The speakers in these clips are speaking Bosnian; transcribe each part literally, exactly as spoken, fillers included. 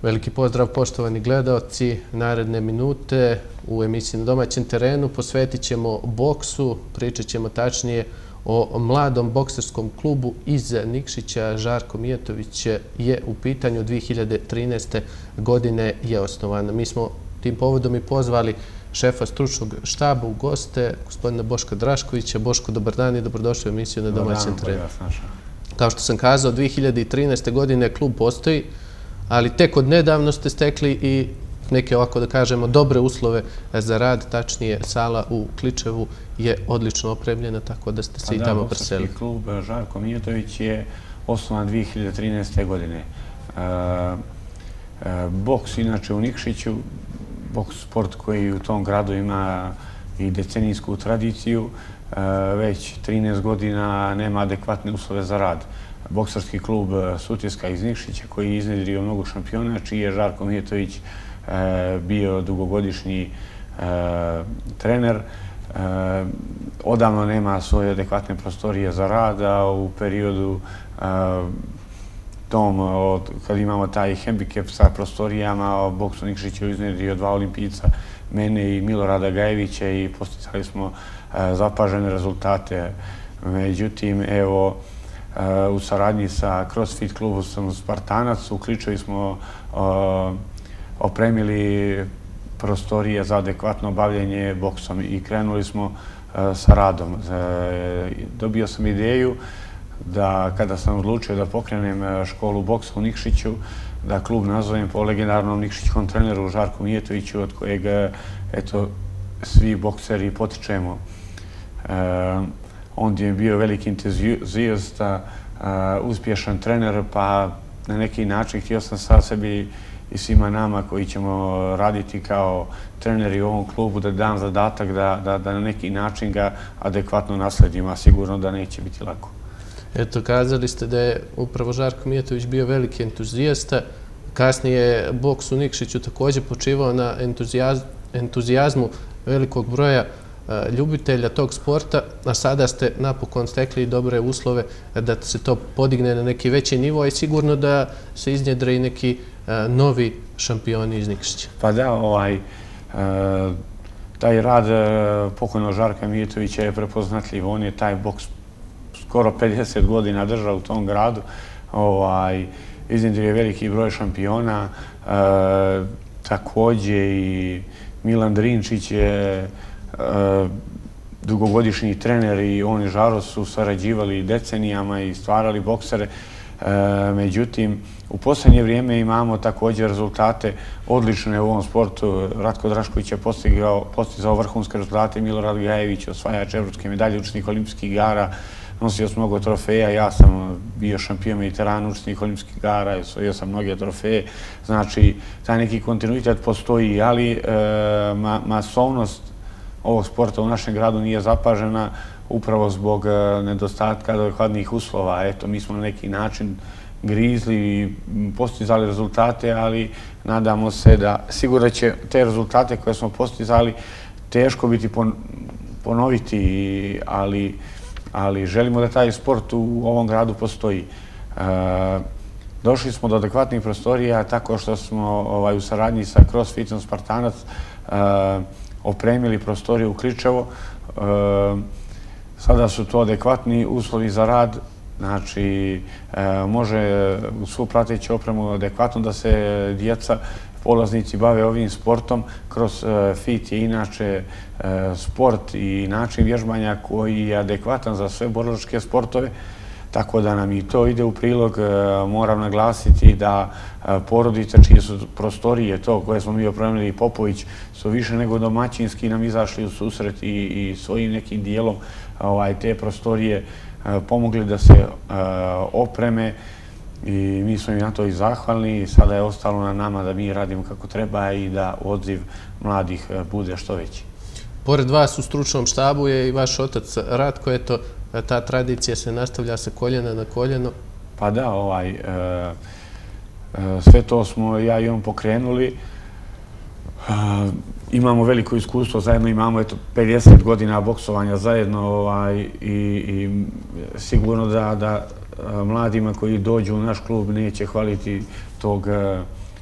Veliki pozdrav poštovani gledaoci. Naredne minute u emisiji Na domaćem terenu posvetit ćemo boksu, pričat ćemo tačnije o mladom bokserskom klubu iz Nikšića. Žarko Mijatović je u pitanju, dvije hiljade trinaeste. godine je osnovan. Mi smo tim povodom i pozvali šefa stručnog štaba u goste, gospodina Boška Draškovića. Boško, dobar dan i dobrodošli u emisiju Na domaćem terenu. Kao što sam kazao, dvije hiljade trinaeste. godine klub postoji, ali tek od nedavno ste stekli i neke, ovako da kažemo, dobre uslove za rad. Tačnije, sala u Kličevu je odlično opremljena, tako da ste se i tamo preselili. Bokserski klub Žarko Mijatović je osnovan dvije hiljade trinaeste. godine. Boks, inače u Nikšiću, boks sport koji u tom gradu ima i decenijsku tradiciju, već trinaest godina nema adekvatne uslove za rad. Bokserski klub Sutjeska iz Nikšića koji je iznjedrio mnogo šampiona, čiji je Žarko Mijatović bio dugogodišnji trener. Odavno nema svoje adekvatne prostorije za rad, a u periodu tom, kad imamo taj hendikep sa prostorijama, boks u Nikšiću iznjedrio dva olimpijca, mene i Milorada Gajevića, i posticali smo zapažene rezultate. Međutim, evo, u saradnji sa CrossFit klubom Spartanac u Kličevi smo opremili prostorije za adekvatno bavljenje boksom i krenuli smo sa radom. Dobio sam ideju da kada sam odlučio da pokrenem školu boksa u Nikšiću, da klub nazovem po legendarnom nikšićkom treneru Žarku Mijatoviću, od kojeg, eto, svi bokseri potičemo. On je bio veliki entuzijasta, uspješan trener, pa na neki način htio sam sa sebi i svima nama koji ćemo raditi kao treneri u ovom klubu da dam zadatak da na neki način ga adekvatno nasledimo, a sigurno da neće biti lako. Eto, kazali ste da je upravo Žarko Mijatović bio veliki entuzijasta. Kasnije je boks u Nikšiću također počivao na entuzijazmu velikog broja ljubitelja tog sporta, a sada ste napokon stekli dobre uslove da se to podigne na neki veći nivo i sigurno da se iznjedre i neki novi šampioni iz Nikšića. Pa da, taj rad pokojnog Žarka Mijatovića je prepoznatljiv. On je taj boks skoro pedeset godina držao u tom gradu. Iznjedrio je veliki broj šampiona. Također i Milan Drinčić je dugogodišnji trener i on i Žaro su sarađivali decenijama i stvarali boksere. Međutim, u posljednje vrijeme imamo također rezultate odlične u ovom sportu. Ratko Drašković je postizao vrhunske rezultate, Milorad Gajević, osvajač evropske medalje, učesnik olimpijskih igara, nosio sam mnogo trofeja. Ja sam bio šampion Mediterana, učesnik olimpijskih igara, osvojio sam mnoge trofeje. Znači, taj neki kontinuitet postoji, ali masovnost ovog sporta u našem gradu nije zapažena upravo zbog nedostatka adekvatnih uslova. Eto, mi smo na neki način grizli i postizali rezultate, ali nadamo se da sigurno će te rezultate koje smo postizali teško biti ponoviti, ali želimo da taj sport u ovom gradu postoji. Došli smo do adekvatnih prostorija tako što smo u saradnji sa CrossFitom Spartanac opremili prostoriju u Kličevo. Sada su to adekvatni uslovi za rad, znači može u svu prateću opremu adekvatno da se djeca, polaznici bave ovim sportom. CrossFit je inače sport i način vježbanja koji je adekvatan za sve borilačke sportove, tako da nam i to ide u prilog. Moram naglasiti da porodice čije su prostorije, to koje smo mi opremili i Popović, su više nego domaćinski nam izašli u susret i svojim nekim dijelom te prostorije pomogli da se opreme i mi smo im na to i zahvalni. Sada je ostalo na nama da mi radimo kako treba i da odziv mladih bude što veći. Pored vas u stručnom štabu je i vaš otac Ratko. Eto, ta tradicija se nastavlja sa koljena na koljeno. Pa da, sve to smo ja i on pokrenuli. Imamo veliko iskustvo zajedno, imamo pedeset godina boksovanja zajedno i sigurno da mladima koji dođu u naš klub neće hvaliti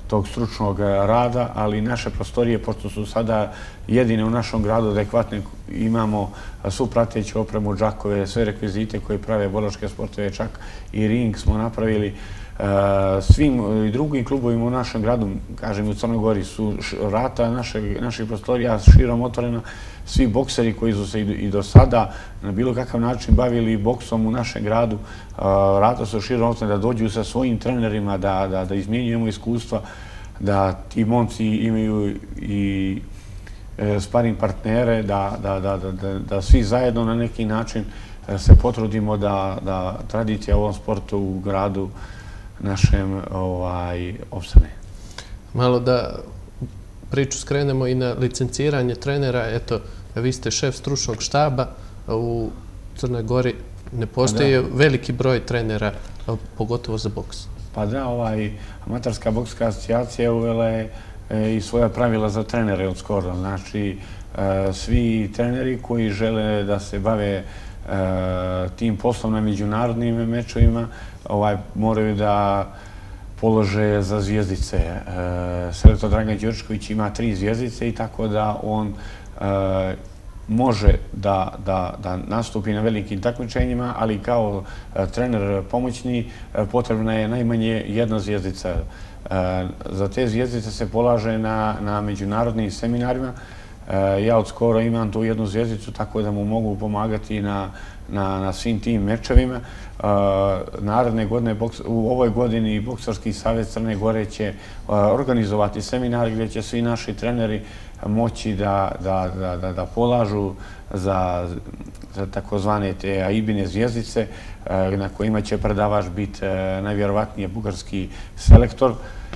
tog stručnog rada, ali naše prostorije, pošto su sada jedine u našom gradu adekvatne, imamo svu prateću opremu, džakove, sve rekvizite koje prave borilačke sportove, čak i ring smo napravili. Svim i drugim klubovima u našem gradu, kažem u Crnoj Gori, su vrata naših prostorija širom otvorena. Svi bokseri koji su se i do sada na bilo kakav način bavili boksom u našem gradu, vrata su širom otvorena, da dođu sa svojim trenerima, da izmjenjujemo iskustva, da ti momci imaju i sparing partnere, da svi zajedno na neki način se potrudimo da tradicija u ovom sportu u gradu našem opstane. Malo da priču skrenemo i na licenciranje trenera. Eto, vi ste šef stručnog štaba u Crnoj Gori. Ne postoji veliki broj trenera, pogotovo za boks. Pa da, Amaterska bokska asocijacija uvela je i svoja pravila za trenere od skoro. Znači, svi treneri koji žele da se bave tim poslom na međunarodnim mečovima moraju da polože za zvijezdice. Selektor Dragan Đorčković ima tri zvijezdice i tako da on može da nastupi na velikim takmičenjima, ali kao trener pomoćni potrebna je najmanje jedna zvijezdica. Za te zvijezdice se polaže na međunarodnim seminarima. Ja od skoro imam tu jednu zvijezdicu, tako da mu mogu pomagati na svim tim mečevima. Naredne godine, u ovoj godini, Boksarski savez Crne Gore će organizovati seminar gdje će svi naši treneri moći da polažu za takozvane te AIBine zvijezdice, na kojima će predavač biti najvjerovatnije bugarski selektor.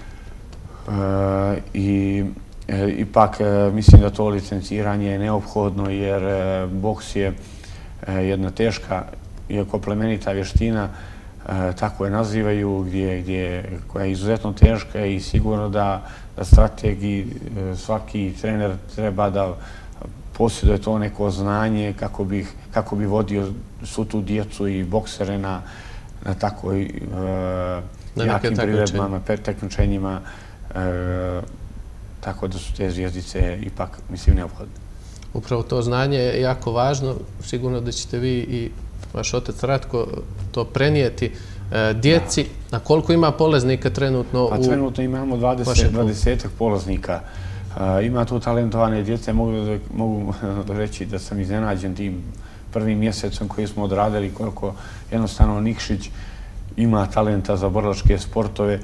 I ipak mislim da to licenciranje je neophodno, jer boks je jedna teška, iako plemenita vještina, tako je nazivaju, koja je izuzetno teška i sigurno da strategiji svaki trener treba da posjeduje to neko znanje kako bi vodio svu tu djecu i boksere na tako jakim priredbama, takmičenjima, tako da su te zvijezdice ipak, mislim, neophodne. Upravo to znanje je jako važno. Sigurno da ćete vi i vaš otac Ratko to prenijeti djeci. A koliko ima polaznika trenutno u vašem klubu? Pa trenutno imamo dvadesetak polaznika. Ima tu talentovane djece. Mogu reći da sam iznenađen tim prvim mjesecom koji smo odradili, koliko jednostavno Nikšić ima talenta za borilačke sportove.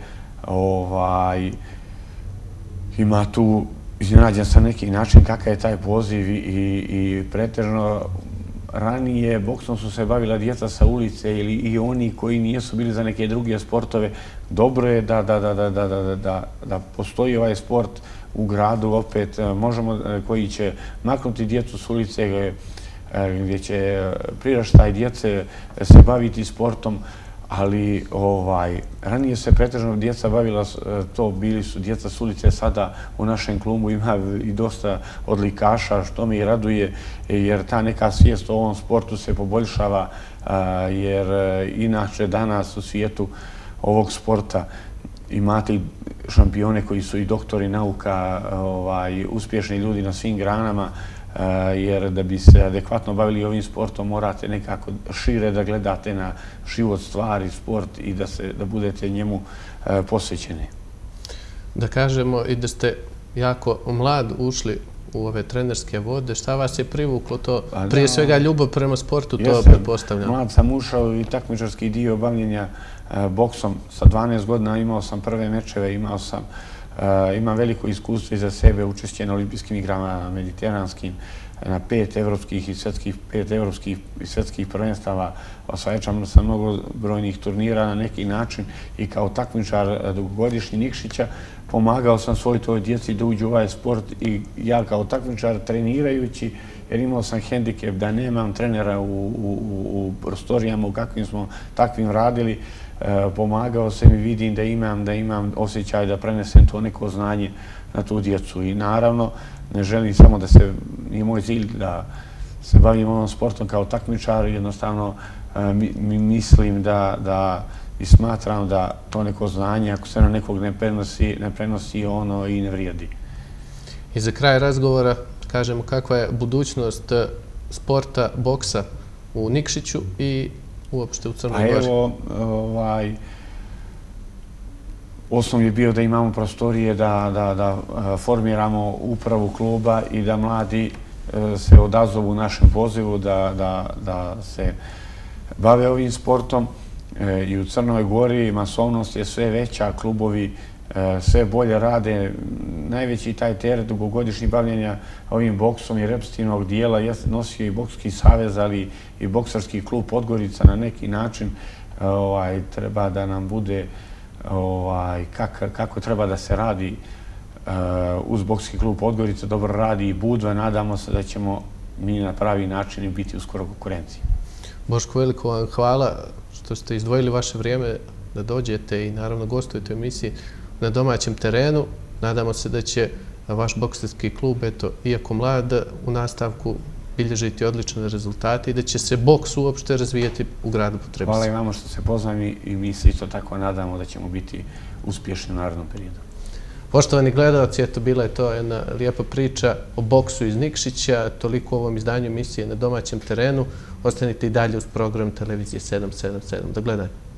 Ima tu, iznenađen sam neki način kakav je taj poziv i pretežno ranije boksom su se bavila djeca sa ulice ili i oni koji nisu bili za neke druge sportove. Dobro je da postoji ovaj sport u gradu opet, možemo, koji će maknuti djecu s ulice, gdje će priraštaj djece se baviti sportom, ali ranije se pretežno djeca bavila to, bili su djeca s ulice, sada u našem klubu ima i dosta odlikaša, što me i raduje, jer ta neka svijest o ovom sportu se poboljšava, jer inače danas u svijetu ovog sporta imate šampione koji su i doktori nauka, uspješni ljudi na svim granama, jer da bi se adekvatno bavili ovim sportom morate nekako šire da gledate na život, stvari, sport i da budete njemu posvećeni. Da kažemo i da ste jako mlad ušli u ove trenerske vode. Šta vas je privuklo to? Prije svega ljubav prema sportu, to pretpostavljam. Mlad sam ušao i takmičarski dio bavljenja boksom. Sa dvanaest godina imao sam prve mečeve, imao sam imam veliko iskustvo iza sebe, učešće na olimpijskim igrama, mediteranskim, na pet evropskih i svetskih, pet evropskih i svetskih prvenstava. Osvajačam sam mnogo brojnih turnira na neki način i kao takmičar dugogodišnji Nikšića pomagao sam svoj toj djeci da uđu u ovaj sport i ja kao takmičar trenirajući, jer imao sam hendikep da nemam trenera u prostorijama u kakvim smo takvim radili, pomagao sam i vidim da imam, da imam osjećaj da prenesem to neko znanje na tu djecu. I naravno, ne želim samo da se, nije moj cilj da se bavim ovom sportom kao takmičar, jednostavno mislim da i smatram da to neko znanje, ako se na nekog ne prenosi, ne prenosi ono i ne vrijedi. I za kraj razgovora kažemo kakva je budućnost sporta boksa u Nikšiću i uopšte u Crnoj Gori. Pa evo, ovaj, osnov je bio da imamo prostorije, da, da, da formiramo upravu kluba i da mladi se odazovu našem pozivu da, da, da se bave ovim sportom. I u Crnoj Gori masovnost je sve veća, klubovi sve bolje rade. Najveći taj teret dugogodišnji bavljenja ovim boksom i repstinog dijela je nosio i Bokski savez, ali i Boksarski klub Podgorica na neki način. Ovaj, treba da nam bude ovaj, kak, kako treba da se radi uh, uz Bokski klub Podgorica. Dobro radi i Budva. Nadamo se da ćemo mi na pravi način biti uskoro konkurenciji. Boško, veliko vam hvala što ste izdvojili vaše vrijeme da dođete i naravno gostujete u emisiji na domaćem terenu. Nadamo se da će vaš bokserski klub, eto, iako mlad, u nastavku bilježiti odlične rezultate i da će se boks uopšte razvijati u gradu Potrebnici. Hvala i vama što se poznam i mi se isto tako nadamo da ćemo biti uspješni u narednom periodu. Poštovani gledalci, eto, bila je to jedna lijepa priča o boksu iz Nikšića. Toliko u ovom izdanju emisije na domaćem terenu. Ostanite i dalje uz program televizije sedam sedam sedam. Do gledanja.